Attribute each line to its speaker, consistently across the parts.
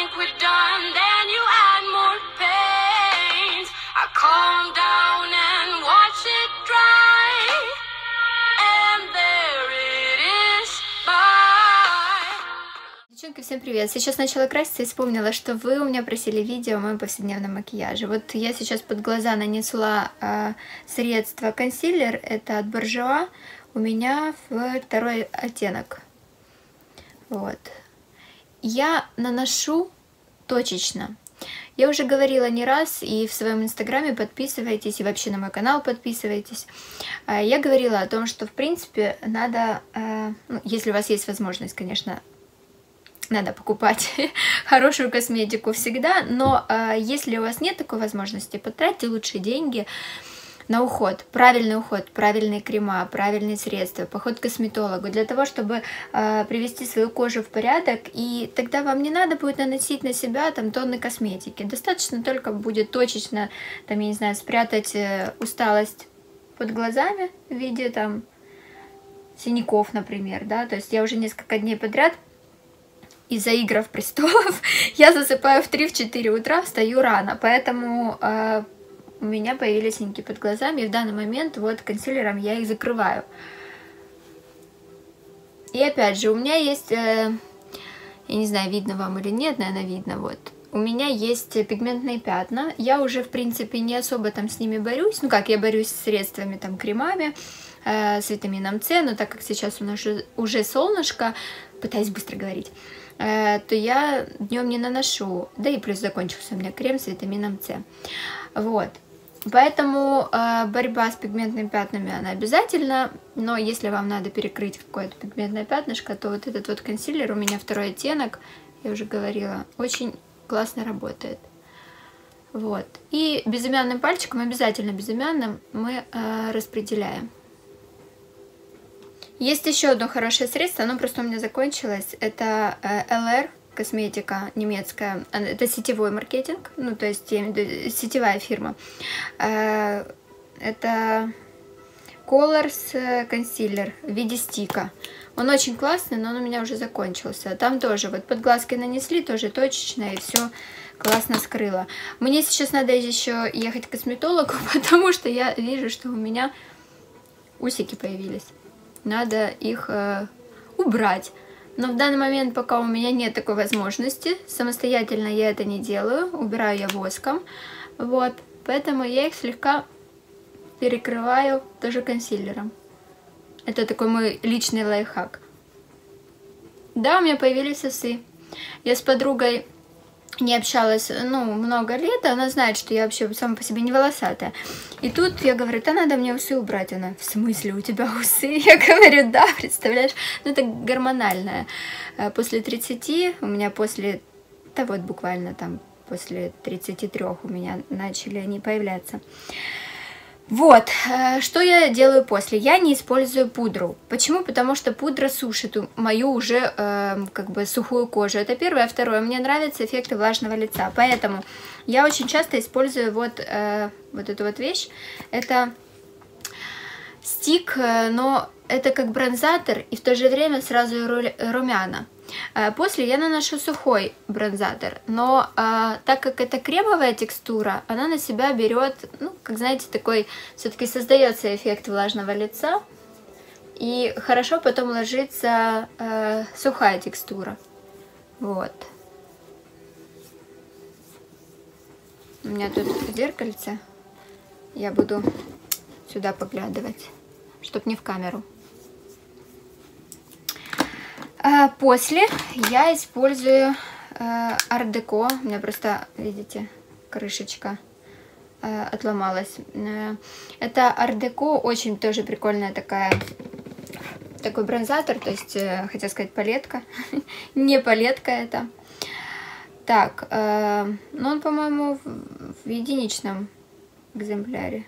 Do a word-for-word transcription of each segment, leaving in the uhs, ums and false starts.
Speaker 1: think we're done, then you add more paint. I calm down and watch it dry, and there it is, bye.
Speaker 2: Девчонки, всем привет! Сейчас начала краситься и вспомнила, что вы у меня просили видео о моем повседневном макияже. Вот я сейчас под глаза нанесла э, средство консилер, это от Bourjois, у меня второй оттенок. Вот. Я наношу точечно. Я уже говорила не раз, и в своем инстаграме подписывайтесь, и вообще на мой канал подписывайтесь. Я говорила о том, что, в принципе, надо, ну, если у вас есть возможность, конечно, надо покупать хорошую косметику всегда, но если у вас нет такой возможности, потратьте лучшие деньги на уход, правильный уход, правильные крема, правильные средства, поход к косметологу, для того, чтобы э, привести свою кожу в порядок, и тогда вам не надо будет наносить на себя там тонны косметики. Достаточно только будет точечно, там, я не знаю, спрятать э, усталость под глазами в виде там синяков, например, да, то есть я уже несколько дней подряд из-за «Игр престолов» я засыпаю в три-четыре утра, встаю рано, поэтому э, у меня появились синяки под глазами, и в данный момент вот консилером я их закрываю. И опять же, у меня есть, э, я не знаю, видно вам или нет, наверное, видно, вот. У меня есть пигментные пятна, я уже, в принципе, не особо там с ними борюсь, ну как, я борюсь с средствами, там, кремами, э, с витамином С, но так как сейчас у нас уже, уже солнышко, пытаюсь быстро говорить, э, то я днем не наношу, да и плюс закончился у меня крем с витамином С. Вот. Поэтому э, борьба с пигментными пятнами, она обязательна, но если вам надо перекрыть какое-то пигментное пятнышко, то вот этот вот консилер, у меня второй оттенок, я уже говорила, очень классно работает. Вот. И безымянным пальчиком, обязательно безымянным, мы э, распределяем. Есть еще одно хорошее средство, оно просто у меня закончилось, это э, эл эр. Косметика немецкая, это сетевой маркетинг, ну то есть сетевая фирма. Это Colors консилер в виде стика. Он очень классный, но он у меня уже закончился. Там тоже вот под глазки нанесли, тоже точечно, и все классно скрыло. Мне сейчас надо еще ехать к косметологу, потому что я вижу, что у меня усики появились. Надо их э, убрать. Но в данный момент, пока у меня нет такой возможности, самостоятельно я это не делаю, убираю я воском, вот, поэтому я их слегка перекрываю тоже консилером. Это такой мой личный лайфхак. Да, у меня появились усы. Я с подругой не общалась, ну, много лет, она знает, что я вообще сама по себе не волосатая. И тут я говорю, да надо мне усы убрать. Она, в смысле, у тебя усы? Я говорю, да, представляешь? Ну, это гормональное. После тридцати, у меня после, да вот буквально там, после тридцати трёх у меня начали они появляться. Вот, что я делаю после? Я не использую пудру. Почему? Потому что пудра сушит мою уже э, как бы сухую кожу. Это первое. А второе, мне нравится эффект влажного лица. Поэтому я очень часто использую вот, э, вот эту вот вещь. Это стик, но это как бронзатор и в то же время сразу румяна. После я наношу сухой бронзатор, но а, так как это кремовая текстура, она на себя берет, ну, как знаете, такой, все-таки создается эффект влажного лица, и хорошо потом ложится а, сухая текстура. Вот. У меня тут зеркальце, я буду сюда поглядывать, чтоб не в камеру. После я использую Art Deco. У меня просто, видите, крышечка э, отломалась. Это Art Deco, очень тоже прикольная такая, такой бронзатор, то есть, э, хотела сказать, палетка. Не палетка это. Так, э, ну он, по-моему, в, в единичном экземпляре.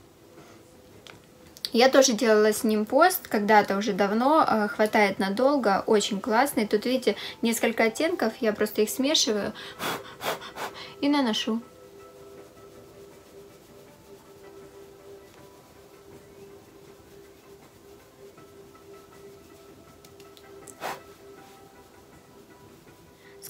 Speaker 2: Я тоже делала с ним пост когда-то уже давно, э, хватает надолго, очень классный. Тут, видите, несколько оттенков, я просто их смешиваю и наношу.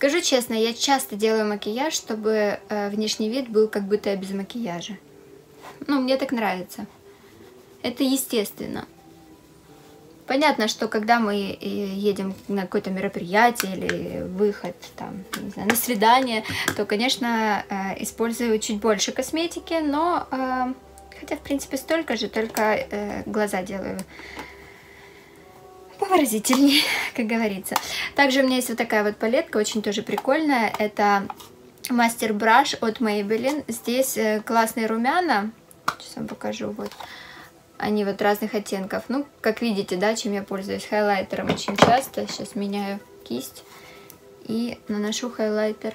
Speaker 2: Скажу честно, я часто делаю макияж, чтобы э, внешний вид был как будто я без макияжа. Ну, мне так нравится. Это естественно. Понятно, что когда мы едем на какое-то мероприятие или выход там, не знаю, на свидание, то, конечно, э, использую чуть больше косметики, но э, хотя, в принципе, столько же, только э, глаза делаю повыразительнее, как говорится. Также у меня есть вот такая вот палетка, очень тоже прикольная. Это Мастер Браш от Maybelline. Здесь классные румяна. Сейчас вам покажу. Вот. Они вот разных оттенков. Ну, как видите, да, чем я пользуюсь хайлайтером очень часто. Сейчас меняю кисть и наношу хайлайтер.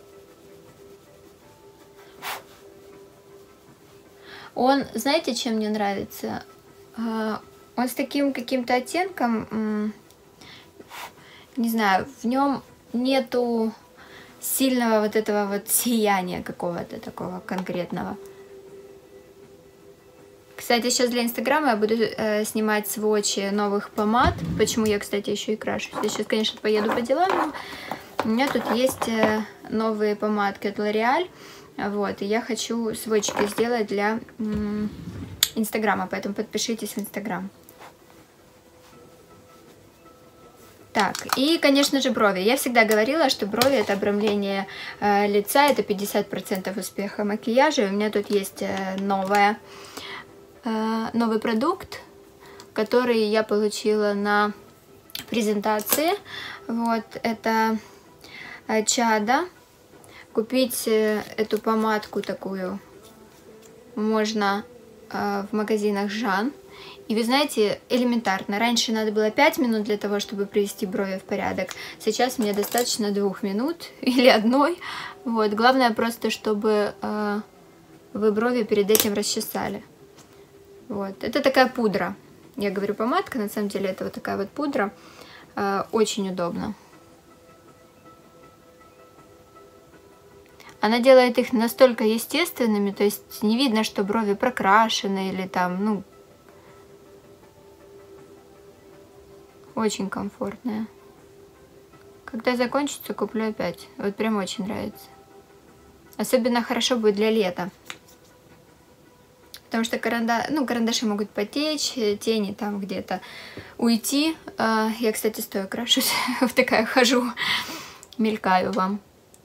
Speaker 2: Он, знаете, чем мне нравится? Он с таким каким-то оттенком, не знаю, в нем нету сильного вот этого вот сияния какого-то такого конкретного. Кстати, сейчас для Инстаграма я буду э, снимать сводчи новых помад. Почему я, кстати, еще и крашусь. Я сейчас, конечно, поеду по делам, но у меня тут есть э, новые помадки от L'Oreal. Вот, и я хочу сводчики сделать для м, Инстаграма, поэтому подпишитесь в Инстаграм. Так, и, конечно же, брови. Я всегда говорила, что брови — это обрамление э, лица, это пятьдесят процентов успеха макияжа. У меня тут есть э, новая, э, новый продукт, который я получила на презентации. Вот, это э, Чада. Купить э, эту помадку такую можно э, в магазинах Жан. И вы знаете, элементарно. Раньше надо было пять минут для того, чтобы привести брови в порядок. Сейчас мне достаточно двух минут или одной. Вот. Главное просто, чтобы э, вы брови перед этим расчесали. Вот. Это такая пудра. Я говорю помадка, на самом деле это вот такая вот пудра. Э, очень удобно. Она делает их настолько естественными, то есть не видно, что брови прокрашены или там, ну, очень комфортная. Когда закончится, куплю опять. Вот прям очень нравится. Особенно хорошо будет для лета. Потому что каранда... ну, карандаши могут потечь, тени там где-то уйти. Я, кстати, стоя крашусь. Вот такая хожу. Мелькаю вам.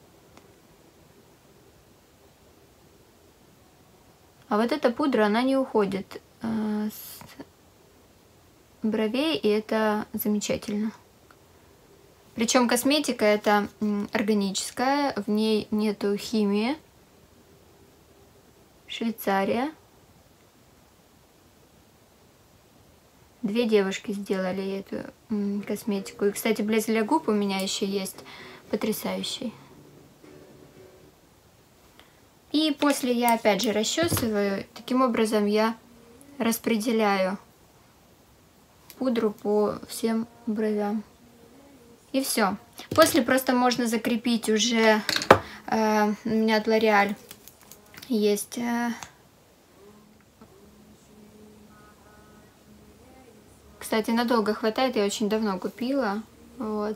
Speaker 2: А вот эта пудра, она не уходит с бровей, и это замечательно. Причем косметика это органическая, в ней нету химии. Швейцария. Две девушки сделали эту косметику. И, кстати, блеск для губ у меня еще есть потрясающий. И после я опять же расчесываю. Таким образом я распределяю пудру по всем бровям. И все. После просто можно закрепить уже, э, у меня от L'Oreal есть э, кстати, надолго хватает, я очень давно купила. Вот.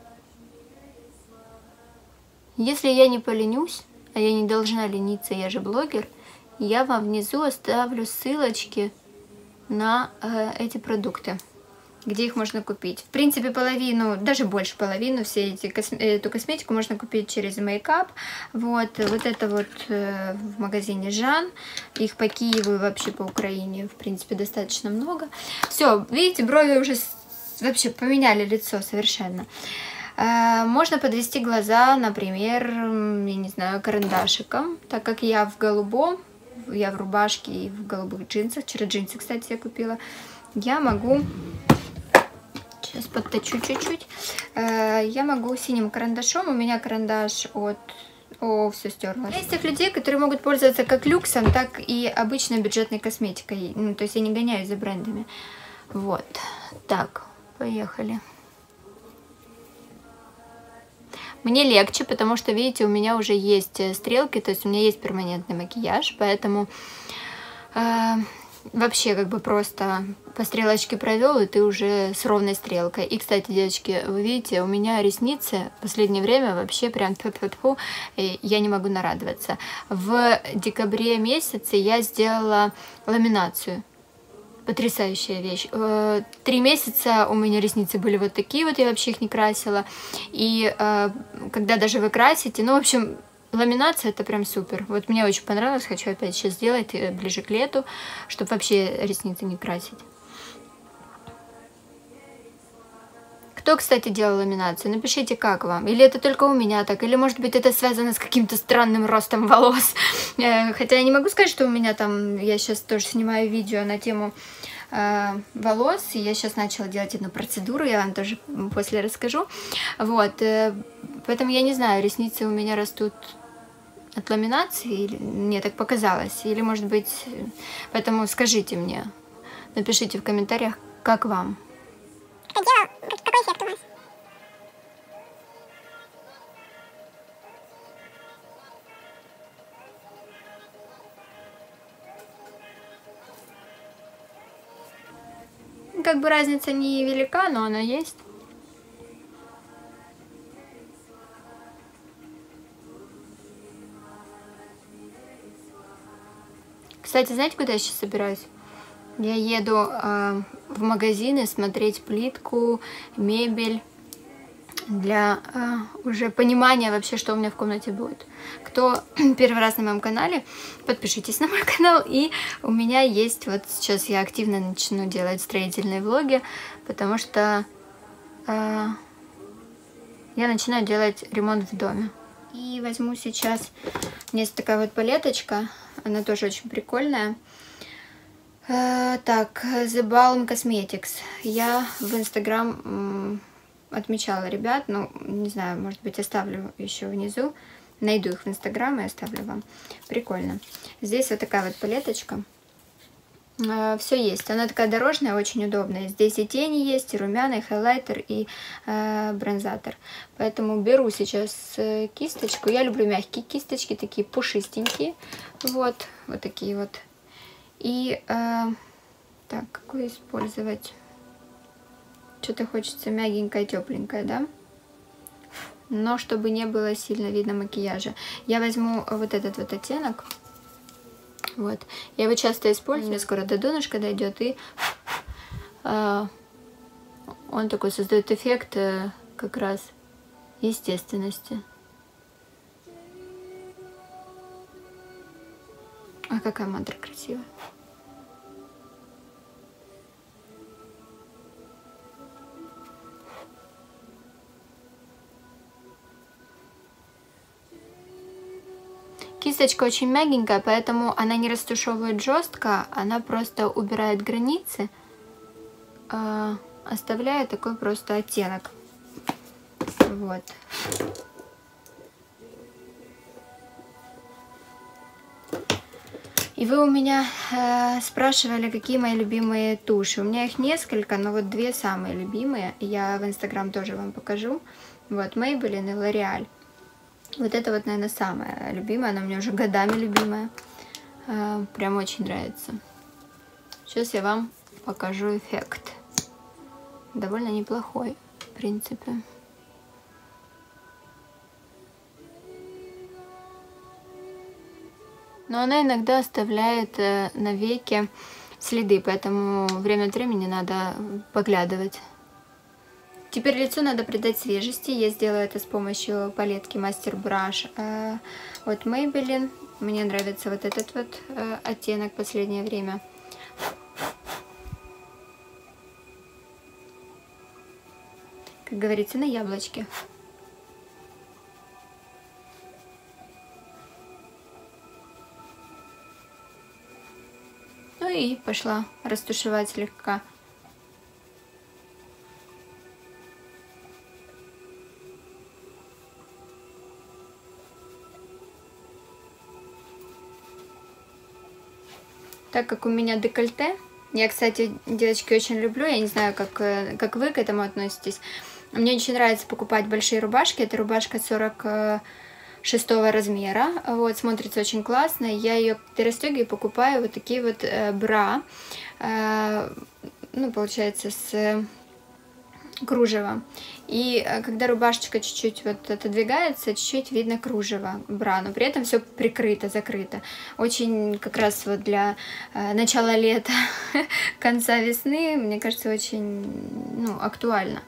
Speaker 2: Если я не поленюсь, а я не должна лениться, я же блогер, я вам внизу оставлю ссылочки на э, эти продукты, где их можно купить. В принципе, половину, даже больше половину, все эти косме эту косметику можно купить через Makeup. Вот, вот это вот э, в магазине Жан. Их по Киеву и вообще по Украине, в принципе, достаточно много. Все, видите, брови уже вообще поменяли лицо совершенно. Э, можно подвести глаза, например, я не знаю, карандашиком, так как я в голубом, я в рубашке и в голубых джинсах. Вчера джинсы, кстати, я купила. Я могу... Сейчас подточу чуть-чуть. Я могу синим карандашом. У меня карандаш от... О, все стерлось. Я из тех людей, которые могут пользоваться как люксом, так и обычной бюджетной косметикой. Ну, то есть я не гоняюсь за брендами. Вот. Так, поехали. Мне легче, потому что, видите, у меня уже есть стрелки, то есть у меня есть перманентный макияж, поэтому э, вообще как бы просто по стрелочке провел, и ты уже с ровной стрелкой. И, кстати, девочки, вы видите, у меня ресницы в последнее время вообще прям тьфу-тьфу-тьфу, и я не могу нарадоваться. В декабре месяце я сделала ламинацию. Потрясающая вещь. Три месяца у меня ресницы были вот такие вот, я вообще их не красила. И когда даже вы красите, ну, в общем, ламинация это прям супер. Вот мне очень понравилось, хочу опять сейчас сделать ближе к лету, чтобы вообще ресницы не красить. Кто, кстати, делал ламинацию? Напишите, как вам. Или это только у меня так, или, может быть, это связано с каким-то странным ростом волос. Хотя я не могу сказать, что у меня там... Я сейчас тоже снимаю видео на тему э, волос, и я сейчас начала делать одну процедуру, я вам тоже после расскажу. Вот, э, поэтому я не знаю, ресницы у меня растут от ламинации, или мне так показалось, или, может быть... Поэтому скажите мне, напишите в комментариях, как вам.
Speaker 3: Какой эффект у вас?
Speaker 2: Как бы разница не велика, но она есть. Кстати, знаете, куда я сейчас собираюсь? Я еду э, в магазины смотреть плитку, мебель, для э, уже понимания вообще, что у меня в комнате будет. Кто первый раз на моем канале, подпишитесь на мой канал. И у меня есть, вот сейчас я активно начну делать строительные влоги, потому что э, я начинаю делать ремонт в доме. И возьму сейчас, у меня есть такая вот палеточка, она тоже очень прикольная. Э, так, The Balm Cosmetics. Я в Instagram отмечала ребят, ну, не знаю, может быть, оставлю еще внизу. Найду их в Инстаграм и оставлю вам. Прикольно. Здесь вот такая вот палеточка. Э, все есть. Она такая дорожная, очень удобная. Здесь и тени есть, и румяна, и хайлайтер, и э, бронзатор. Поэтому беру сейчас э, кисточку. Я люблю мягкие кисточки, такие пушистенькие. Вот, вот такие вот. И, э, так, какую использовать? Что-то хочется мягенькое, тепленькое, да? Но чтобы не было сильно видно макияжа. Я возьму вот этот вот оттенок. Вот. Я его часто использую. Мне скоро до донышка дойдет. И э, он такой создает эффект э, как раз естественности. А какая мантра красивая. Кисточка очень мягенькая, поэтому она не растушевывает жестко, она просто убирает границы, э, оставляя такой просто оттенок. Вот. И вы у меня э, спрашивали, какие мои любимые туши. У меня их несколько, но вот две самые любимые. Я в Инстаграм тоже вам покажу. Вот, Maybelline и L'Oreal. Вот это вот, наверное, самая любимая. Она у меня уже годами любимая. Э, прям очень нравится. Сейчас я вам покажу эффект. Довольно неплохой, в принципе. Но она иногда оставляет э, на веке следы, поэтому время от времени надо поглядывать. Теперь лицу надо придать свежести. Я сделаю это с помощью палетки Master Brush э, от Maybelline. Мне нравится вот этот вот э, оттенок в последнее время. Как говорится, на яблочке. Ну и пошла растушевать слегка. Так как у меня декольте, я, кстати, девочки, очень люблю, я не знаю, как, как вы к этому относитесь. Мне очень нравится покупать большие рубашки. Это рубашка сорок шестого размера. Вот, смотрится очень классно. Я ее расстегиваю и покупаю вот такие вот э, бра. Э, ну, получается, с кружева. И когда рубашечка чуть-чуть вот отодвигается, чуть-чуть видно кружево бра, но при этом все прикрыто, закрыто. Очень как раз вот для э, начала лета, конца весны, мне кажется, очень, ну, актуально.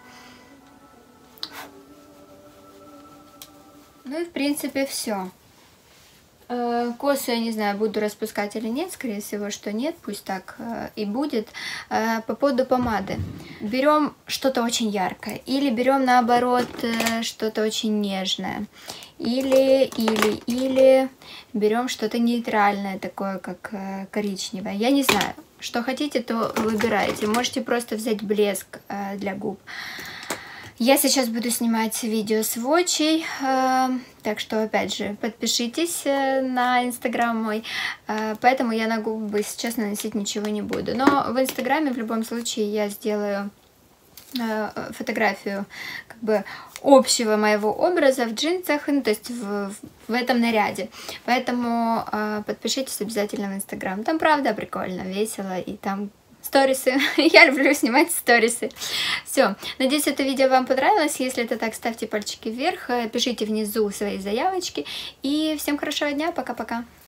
Speaker 2: Ну и в принципе все. Косы, я не знаю, буду распускать или нет, скорее всего, что нет, пусть так э, и будет. Э, по поводу помады. Берем что-то очень яркое, или берем наоборот э, что-то очень нежное, или, или, или берем что-то нейтральное, такое как э, коричневое. Я не знаю, что хотите, то выбирайте. Можете просто взять блеск э, для губ. Я сейчас буду снимать видео с Вочей, э, так что, опять же, подпишитесь э, на инстаграм мой, э, поэтому я на губы сейчас наносить ничего не буду. Но в инстаграме в любом случае я сделаю э, фотографию как бы общего моего образа в джинсах, ну, то есть в, в этом наряде. Поэтому э, подпишитесь обязательно в инстаграм. Там правда прикольно, весело, и там сторисы. Я люблю снимать сторисы. Все. Надеюсь, это видео вам понравилось. Если это так, ставьте пальчики вверх, пишите внизу свои заявочки. И всем хорошего дня. Пока-пока.